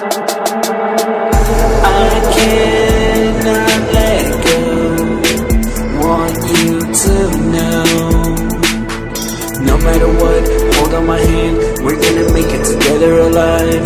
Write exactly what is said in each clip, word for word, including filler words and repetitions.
I cannot let go. Want you to know. No matter what, hold on my hand. We're gonna make it together alive.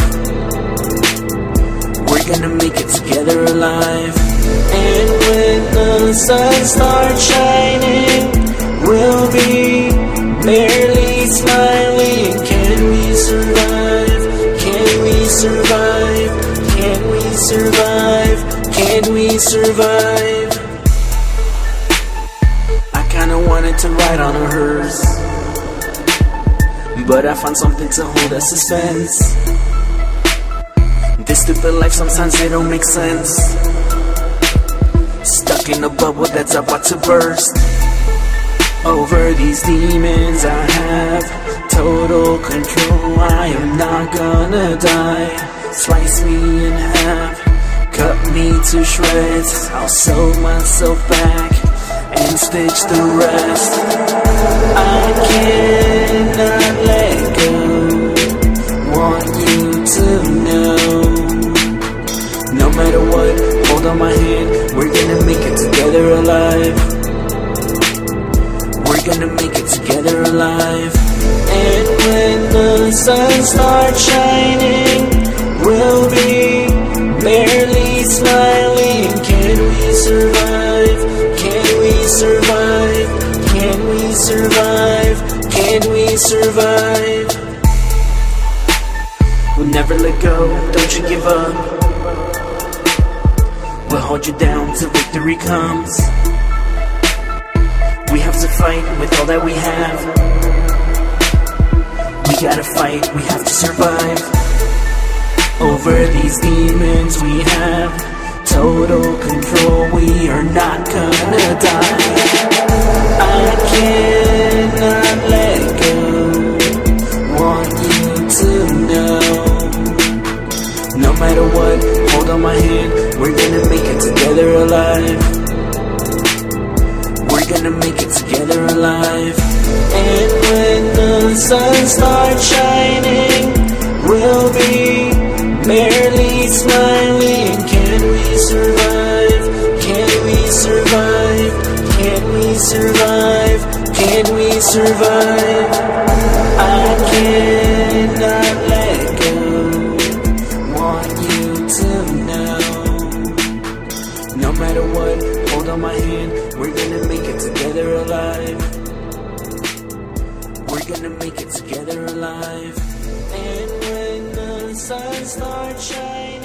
We're gonna make it together alive. And when the sun starts shining, we'll be barely smiling. Can we survive? Can we survive? Can we survive? Can we survive? I kinda wanted to ride on a hearse, but I found something to hold us suspense. This stupid life, sometimes it don't make sense. Stuck in a bubble that's about to burst. Over these demons I have total control. I am not gonna die. Slice me in half, cut me to shreds. I'll sew myself back and stitch the rest. I cannot let go. Want you to know. No matter what, hold on my hand. We're gonna make it together alive. We're gonna make it together alive. And when the sun starts shining, we'll be barely smiling. Can we survive? Can we survive? Can we survive? Can we survive? We'll never let go, don't you give up. We'll hold you down till victory comes. We have to fight with all that we have. We gotta fight, we have to survive. Over these demons we have total control. We are not gonna die. I cannot let go. Want you to know. No matter what, hold on my hand. We're gonna make it together alive. We're gonna make it together alive. And when the sun starts shining, we'll be barely smiling. Can we survive? Can we survive? Can we survive? Can we survive? I cannot let go. Want you to know. No matter what, hold on my hand. We're gonna make it together alive. We're gonna make it together alive. And when the sun starts shining,